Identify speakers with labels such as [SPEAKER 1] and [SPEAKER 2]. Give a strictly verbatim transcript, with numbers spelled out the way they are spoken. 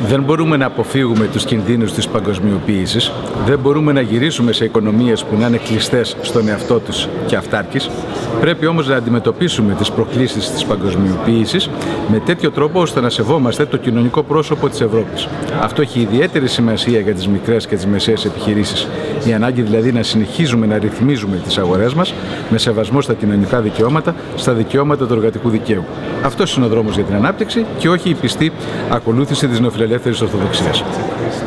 [SPEAKER 1] Δεν μπορούμε να αποφύγουμε τους κινδύνους της παγκοσμιοποίησης, δεν μπορούμε να γυρίσουμε σε οικονομίες που να είναι κλειστές στον εαυτό τους και αυτάρκης. Πρέπει όμως να αντιμετωπίσουμε τις προκλήσεις της παγκοσμιοποίησης με τέτοιο τρόπο ώστε να σεβόμαστε το κοινωνικό πρόσωπο της Ευρώπης. Αυτό έχει ιδιαίτερη σημασία για τις μικρές και τις μεσαίες επιχειρήσεις. Η ανάγκη δηλαδή να συνεχίζουμε να ρυθμίζουμε τις αγορές μας με σεβασμό στα κοινωνικά δικαιώματα, στα δικαιώματα του εργατικού δικαίου. Αυτός είναι ο δρόμος για την ανάπτυξη και όχι η πιστή ακολούθηση της νεοφιλελεύθερης ορθοδοξίας.